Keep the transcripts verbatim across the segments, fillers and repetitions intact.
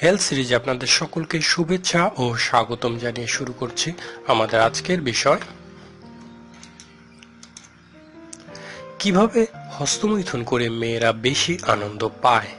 Health সিরিজে আপনাদের সকলকে শুভেচ্ছা ও স্বাগতম জানিয়ে শুরু করছি আমাদের আজকের বিষয়, কিভাবে হস্তমৈথুন করে মেয়েরা বেশি আনন্দ পায়।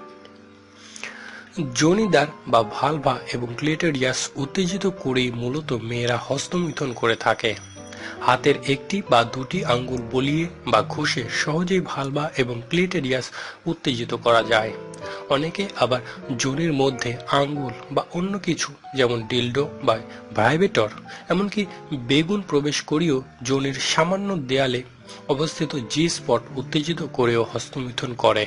যোনিদ্বার বা ভালভা এবং ক্লিটোরিয়াস উত্তেজিত করেই মূলত মেয়েরা হস্তমৈথুন করে থাকে। হাতের একটি বা দুটি আঙ্গুল বলিয়ে বা ঘষে সহজেই ভালভা এবং ক্লিটোরিয়াস উত্তেজিত করা যায়। অনেকে আবার যোনির মধ্যে আঙ্গুল বা অন্য কিছু যেমন ডিলডো বা ভাইব্রেটর এমনকি বেগুন প্রবেশ করিয়েও যোনির সামান্য দেয়ালে অবস্থিত জি স্পট উত্তেজিত করেও হস্তমৈথুন করে।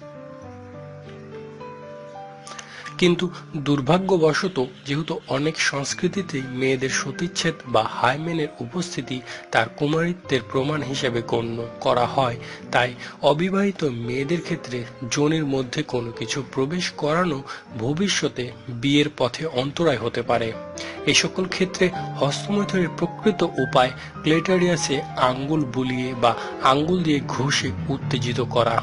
কিন্তু দুর্ভাগ্যবশত যেহেতু অনেক সংস্কৃতিতেই মেয়েদের সতীচ্ছেদ বা হাইমেনের উপস্থিতি তার কুমারিত্বের প্রমাণ হিসেবে গণ্য করা হয়, তাই অবিবাহিত মেয়েদের ক্ষেত্রে যোনির মধ্যে কোনো কিছু প্রবেশ করানো ভবিষ্যতে বিয়ের পথে অন্তরায় হতে পারে। এই সকল ক্ষেত্রে হস্তমৈথুনের প্রকৃত উপায় ক্লিটোরিয়াসে আঙ্গুল বুলিয়ে বা আঙ্গুল দিয়ে ঘষে উত্তেজিত করা।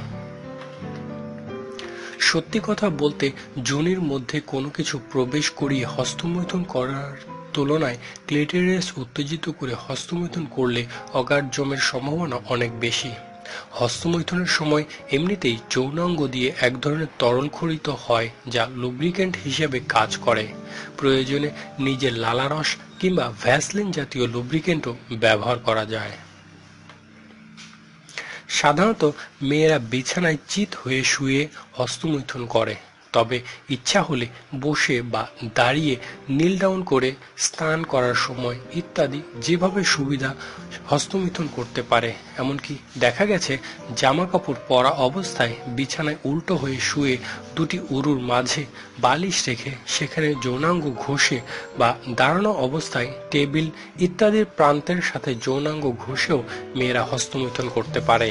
সত্যি কথা বলতে যোনির মধ্যে কোনো কিছু প্রবেশ করিয়ে হস্তমৈথুন করার তুলনায় ক্লিটোরিয়াস উত্তেজিত করে হস্তমৈথুন করলে অগারজমের সম্ভাবনা অনেক বেশি। হস্তমৈথুনের সময় এমনিতেই যৌনাঙ্গ দিয়ে এক ধরনের তরল খরিত হয় যা লুব্রিক্যান্ট হিসেবে কাজ করে। প্রয়োজনে নিজের লালারস কিংবা ভ্যাসলিন জাতীয় লুব্রিক্যান্টও ব্যবহার করা যায়। সাধারণত মেয়েরা বিছানায় চিত হয়ে শুয়ে হস্তমৈথুন করে, তবে ইচ্ছা হলে বসে বা দাঁড়িয়ে নীল ডাউন করে, স্নান করার সময় ইত্যাদি যেভাবে সুবিধা হস্তমৈথুন করতে পারে। এমনকি দেখা গেছে জামা কাপড় পরা অবস্থায় বিছানায় উল্টো হয়ে শুয়ে দুটি উরুর মাঝে বালিশ রেখে সেখানে যৌনাঙ্গ ঘষে বা দাঁড়ানো অবস্থায় টেবিল ইত্যাদির প্রান্তের সাথে যৌনাঙ্গ ঘষেও মেয়েরা হস্তমৈথুন করতে পারে।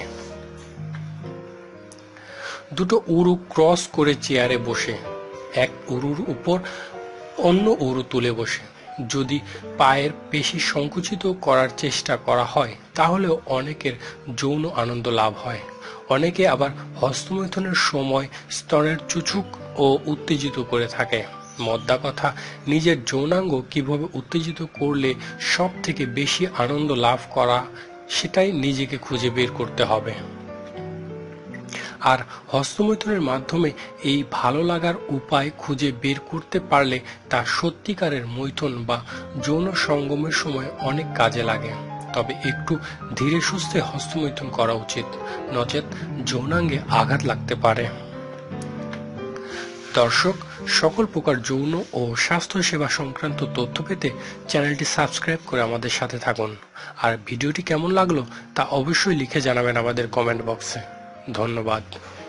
দুটো উরু ক্রস করে চেয়ারে বসে এক উরুর উপর অন্য উরু তুলে বসে যদি পায়ের পেশি সংকুচিত করার চেষ্টা করা হয় তাহলেও অনেকের যৌন আনন্দ লাভ হয়। অনেকে আবার হস্তমৈথুনের সময় স্তনের চুচুক ও উত্তেজিত করে থাকে। মোদ্দা কথা, নিজের যৌনাঙ্গ কিভাবে উত্তেজিত করলে সব থেকে বেশি আনন্দ লাভ করা সেটাই নিজেকে খুঁজে বের করতে হবে। আর হস্তমৈথুনের মাধ্যমে এই ভালো লাগার উপায় খুঁজে বের করতে পারলে তা সত্যিকারের মৈথুন বা যৌন সঙ্গমের সময় অনেক কাজে লাগে। তবে একটু ধীরে সুস্থে হস্তমৈথুন করা উচিত, নচেত যৌনাঙ্গে আঘাত লাগতে পারে। দর্শক, সকল প্রকার যৌন ও স্বাস্থ্য সেবা সংক্রান্ত তথ্য পেতে চ্যানেলটি সাবস্ক্রাইব করে আমাদের সাথে থাকুন। আর ভিডিওটি কেমন লাগলো তা অবশ্যই লিখে জানাবেন আমাদের কমেন্ট বক্সে। ধন্যবাদ।